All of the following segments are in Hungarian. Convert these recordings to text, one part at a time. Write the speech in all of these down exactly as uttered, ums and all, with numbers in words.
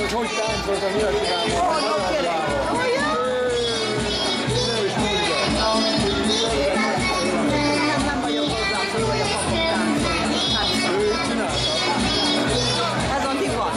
hogy hogy táncolt a nyilatkozában. Oh, no kidding. Nem is mondja. Nem vagyok hozzászóló, hogy a papok táncolja. Ő csinálta. Ez a divat.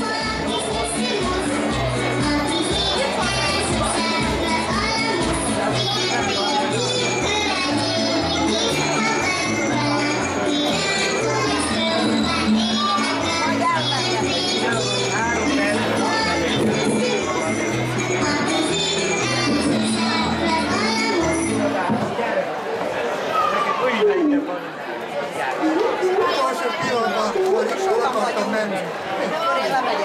Utolsó pillanatban, amikor is el akartam menni. Akkor én lemegyek.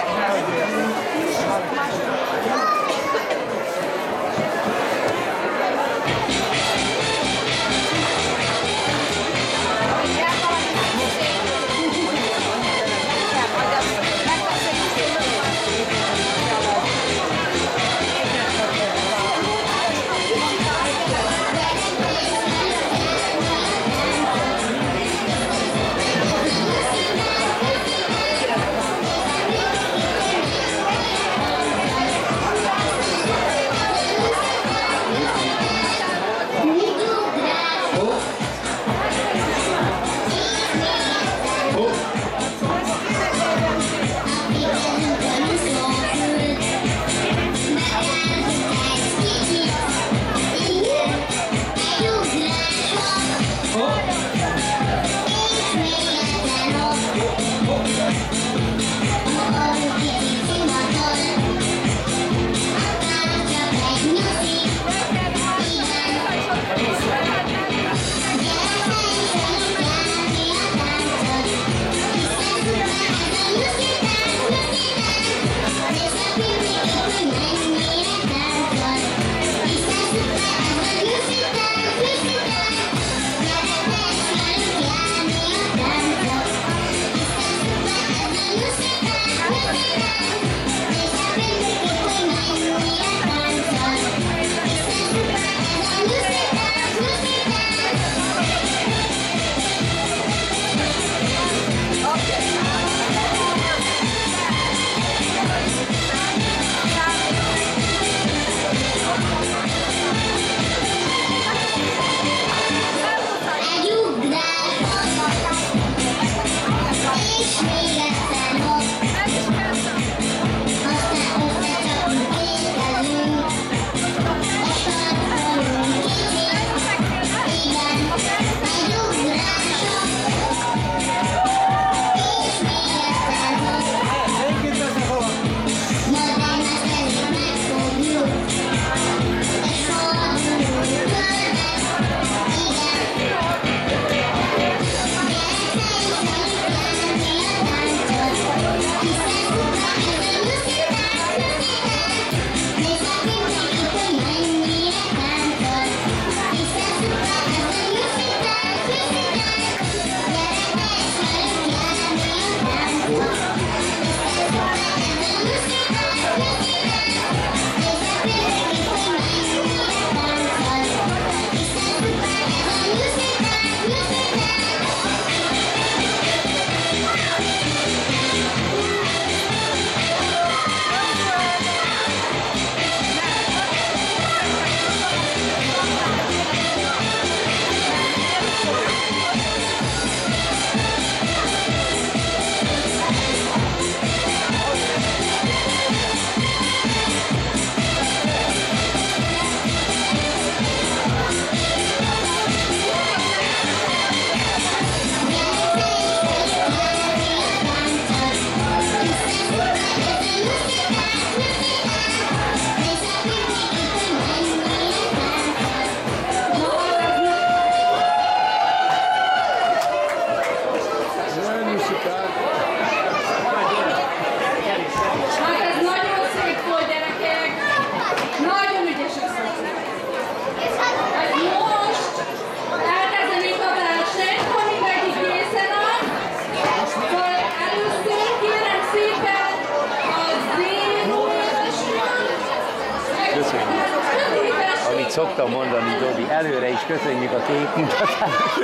szoktam mondani, Dobi, előre is köszönjük a képmutatást.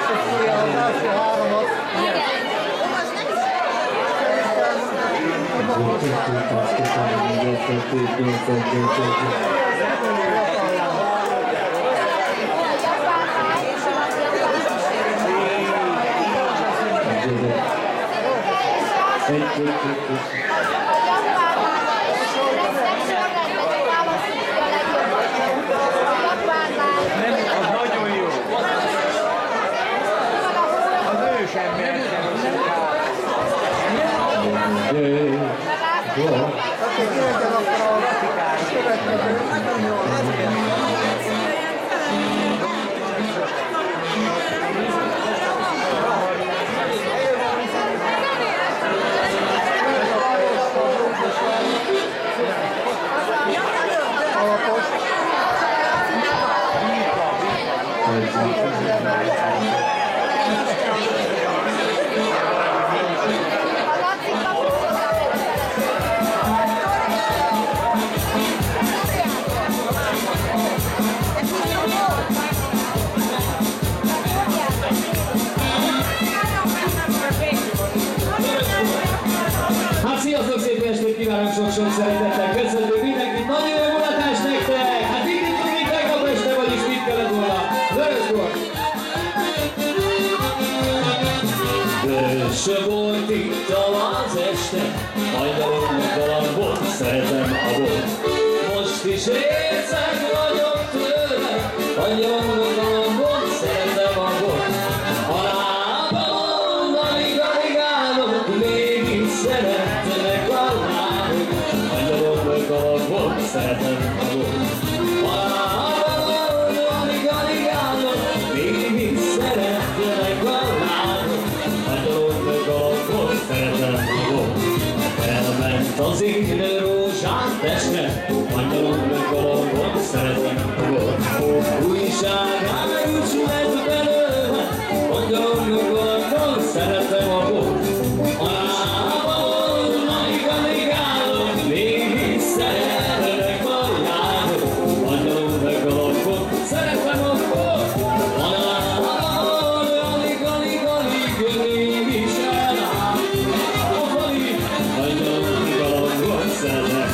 fújja az első háromat. Nem, az nagyon jó. Az ősember sem Aki kirengen akkor a következő. Alapos. Hát sziasztok, szép estét kívánok, sok-sok szeretettel köszöntök mindenkit, nagyon jó mulatás nektek! Hát mit tudjuk, mint tegnap este, vagyis mit kellett volna? Vöröskor! Vörösö volt itt az este, hajnalom galambot, szeretem a bort. Most is részeg vagyok tőle, hajnalom galambot, szeretem a bort. Halálban alig-aligálok, mégis szeretnek a lányok, hajnalom galambot, szeretem a bort. Halálban alig-aligálok, mégis szeretnek a lányok, hajnalom galambot, szeretem a bort. Elment az én rózsám testre, angyalom galambot, szeretem a bort. Újságán úgy lett belőle, angyalom galambot, szeretem a bort. Halálban alig-alig állok, mégis szeretnek a lányok, angyalom galambot, szeretem a bort. Halálban alig-alig-alig, mégis eláll a falig, angyalom galambot, szeretem.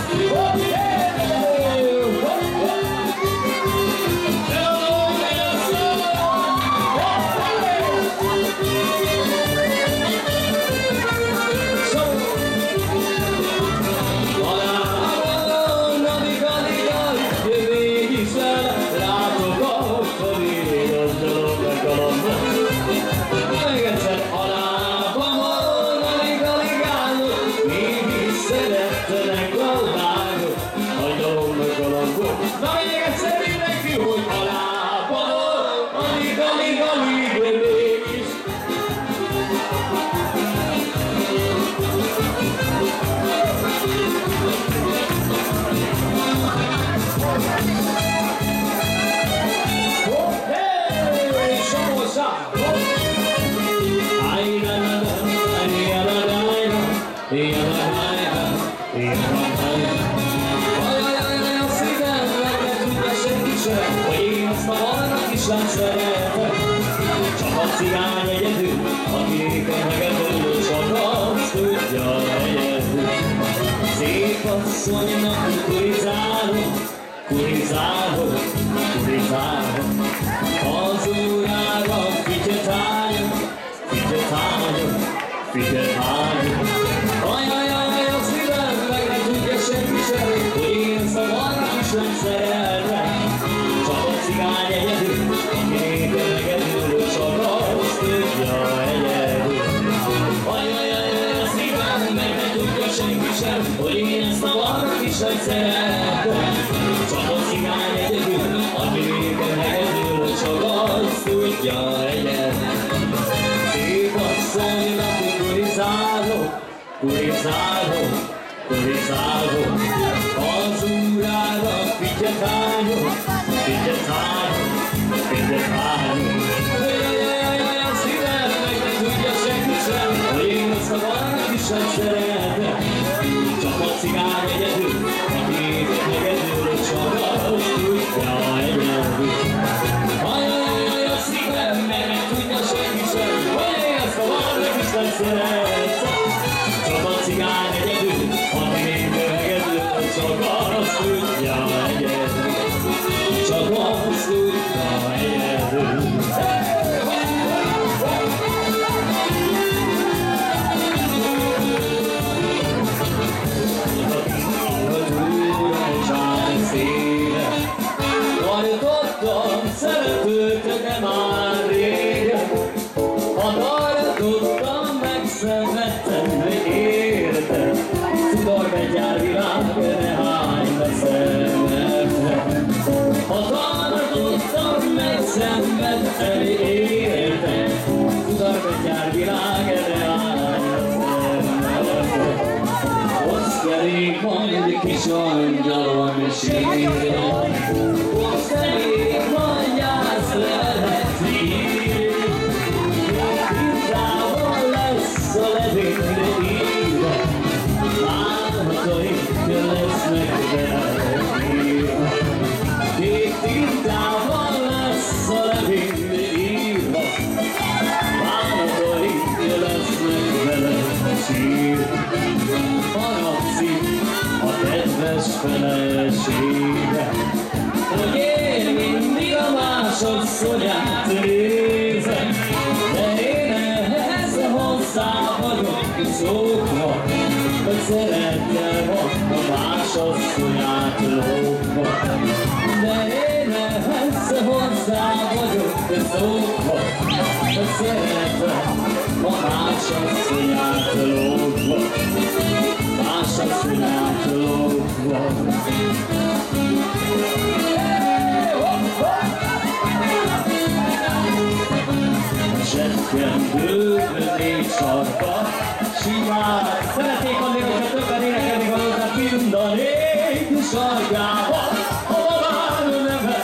Na még egyszer mindenki, hogy halálban alig-alig-alig mégis. Hey, Samosa! Hogy én azt a valnak is nem szeretem, csak a cigány egyedül, akiken megedül, csak azt tudja egyedül. Szép asszonynak kurizálok, kurizálok, kurizálok, az órára figyetálok, figyetálok, figyetálok. Ajajaj, a szívem meg nem tudja senki sem, hogy én ezt a valnak is nem szeretem. Csak a cigány egyedül, akinéken megedül, csak azt tudja egyedül. Ajajaj, a szívem meg nem tudja senki sem, hogy én ezt a valnak is nem szeretem. Csak a cigány egyedül, akinéken megedül, csak azt tudja egyedül. Szép asszonynak kurizálok, kurizálok, kurizálok, az órára figyetálok, figyetálok, figyetálok. Jajajajaj, a szívem meg nem tudja senki sem, hogy én azt a valnak is sem szeretem. Csak a cigány egyedül, aki megedül, csak azt tudja egyedül. Jajajajaj, a szívem meg nem tudja senki szeretsz. Csak a cigány egyedül, aki még öregedő, csak azt tudja egyedül, csak azt tudja egyedül. Tartottam szeretőt, de már régen, ha tartottam, megszenvedtem, érted. Szudarbetyár világ, ne hányd a szememre. Ha tartottam, megszenvedtem, érted. Szudarbetyár világ, ne hányd a szememre. Hozz kerék majd kis angyalom sírja, hozz kerék majd gyász lehet írni. Tintával lesz a levélre írva, álmataink lesznek veled írva. Kék tintával lesz a levélre írva, álmataink lesznek veled sírva. Haragszik a kedves felesége, hogy én mindig a másodszorját nézem, de én ehhez hozzá vagyok szokva, hogy szerettem a másodszorját lógva. De én ehhez hozzá vagyok szokva, hogy szerettem a másodszorját lógva. Másodszorját lógva. Zsebkendőből négy sarka, simán szeretnék adni, hogyha többen énekelni valóta mind a négy sarkába, hova vár neve.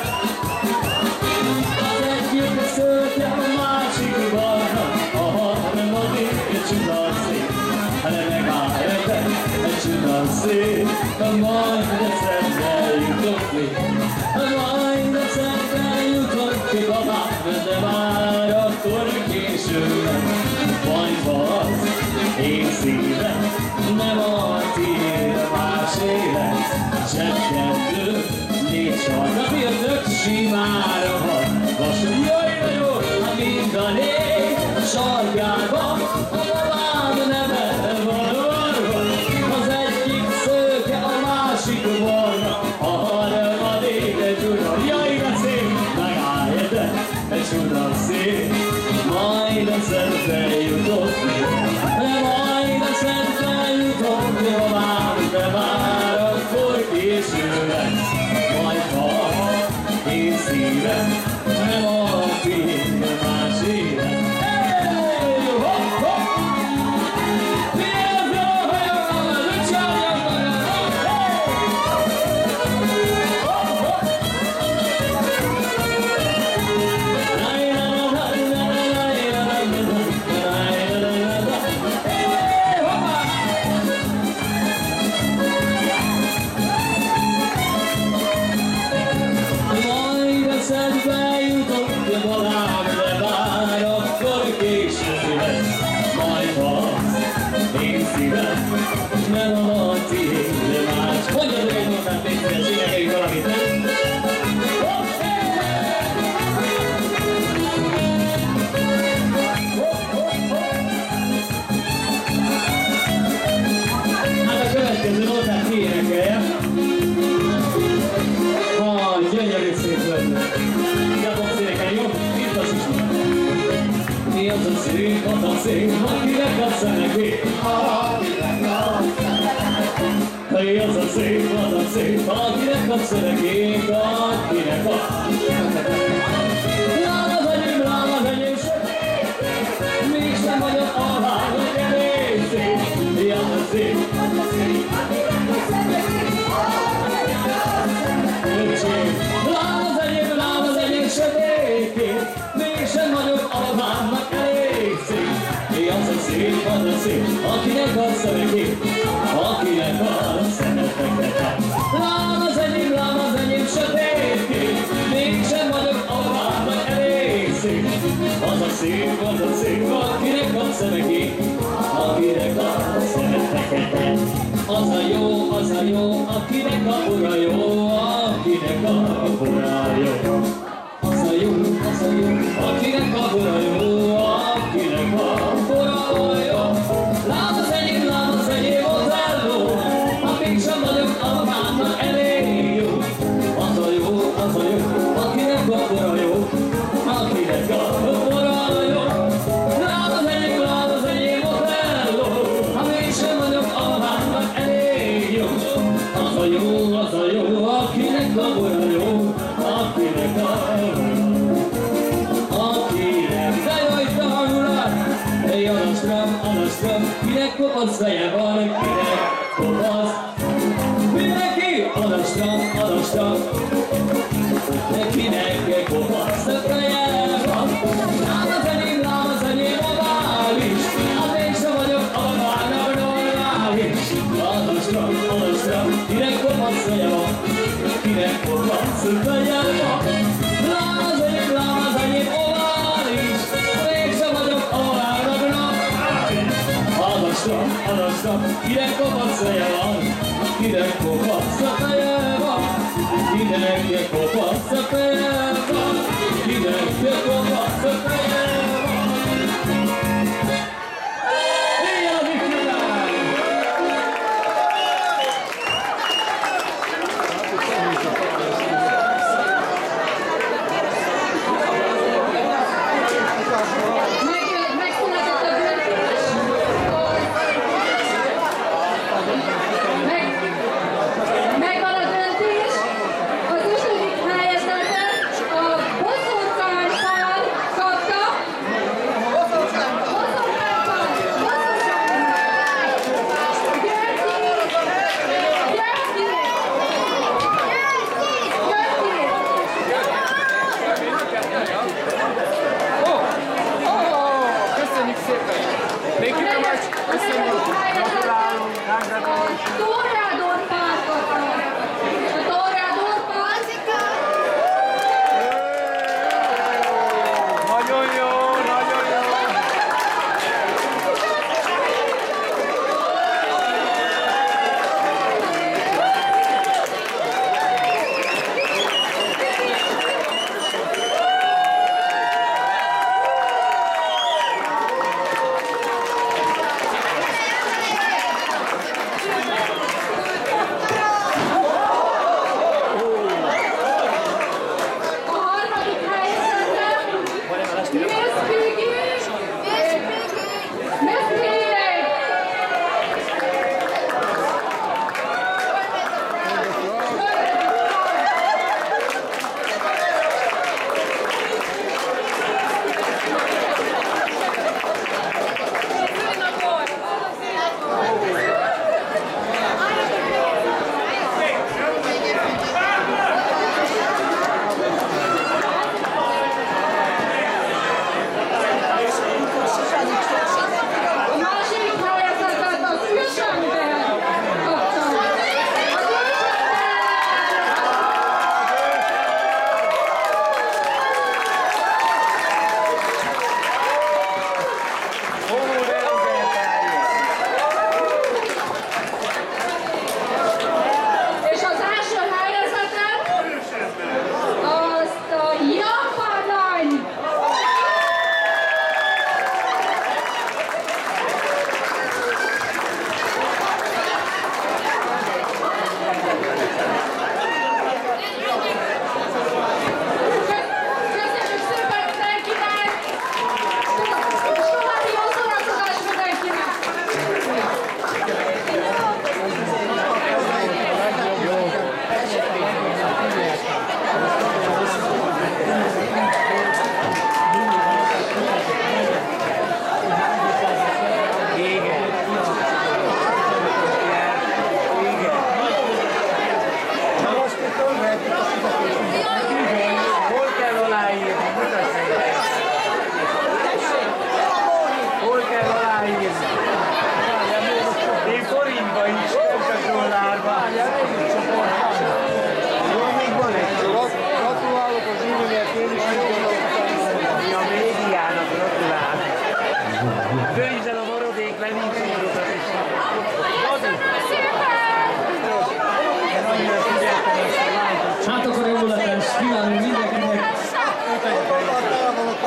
Az egyik szőke, a másik barna, a harmadik csudaszép, de megállj, egy csudaszép, majd eszembe jutok ki, majd eszembe jutok ki, babám, de már akkor késő lesz, majd az én szívem, nem a tiéd, másé lesz. Zsebkendő, négy sarka, fiatok simára van, lassan jöjj, jó, ha mind a négy sarkában, a babám neve van. Az egyik szőke, a másik barna, a harmadik egy csuda. Jaj, de szép, megállj, de egy csuda szép, majd eszembe jutott, de majd eszembe jutott, babám, de már akkor késő lesz. Majd ha én szívem, nem a tiéd, más élet. Eszembe jutott valám, de már akkor késő lesz. Majd ha én szívem, nem a tiéd, de más. Mondjatok egy notát, légy szíves, énekeljük valamit, nem? Hát a következő notát ki énekelje. Ha, gyönyörű szép lenne. Igazolt széneken, jó? Biztos is van. Mi az a szép, az a szép, akinek a szemekét? Akinek a szemekét. Mi az a szép, az a szép, akinek a szemekét? Akinek a szemekét. Lám az enyém, lám az enyém, mégsem vagyok alá, hogy elég szép. Mi az a szép, az a szép, akinek a szemekét? Lám az enyém, lám az enyém sötétként, mégsem vagyok alvámnak elég szép. Mi az a szép, az a szép, akinek a szemekét, akinek a szemeteket. Lám az enyém, lám az enyém sötétként, mégsem vagyok alvámnak elég szép. Az a szép, az a szép, akinek a szeme kék, akinek a szeme fekete. Az a jó, az a jó, akinek a bora jó, akinek a bora jó. Az a jó, az a jó, akinek a bora jó, akinek a bora jó. Lám az enyém, lám az enyém, Otello, ha mégsem vagyok a mámnak elég jó. Az a jó, az a jó, akinek a bora jó, akinek a bora jó. Lám az enyém, lám az enyém, Otello, ha mégsem vagyok a mámnak elég jó. Az a jó, az a jó, akinek a bora jó, akinek a akinek, de jó itt a hangulat, hey, Anastram, Anastram, kinek kopasz feje van, kinek kopasz, mindenki, Anastram, Anastram, kinek kopasz feje van, lám az enyém, lám az enyém, ovális, hát én sem vagyok a várnak normális, Anastram, Anastram, kinek kopasz feje van, kinek kopasz feje van, lám az enyém, lám az enyém, ovális, mégsem vagyok a várnak normális, Anastram, Anastram, kinek kopasz feje van, kinek kopasz feje van, kinek kopasz feje van, kinek kopasz feje van. Éjjel az ifjúság! Megszületett a döntés, meg, megvan a döntés, az ötödik helyezettet a Boszorkány Pál kapta. Boszorkány Pál! Boszorkány Pál! Györgyi! Györgyi! Köszönjük szépen! Thank you very much! Köszönjük! Gratulálunk! A Torrádor Pál kapta. A Torrádor Pál. Nagyon jó, nagyon jó! Torrádor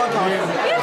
Hatalmas.